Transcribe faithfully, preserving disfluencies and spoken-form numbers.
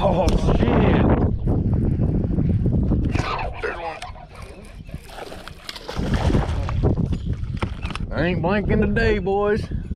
Oh, shit. There's one. I ain't blinking today, boys.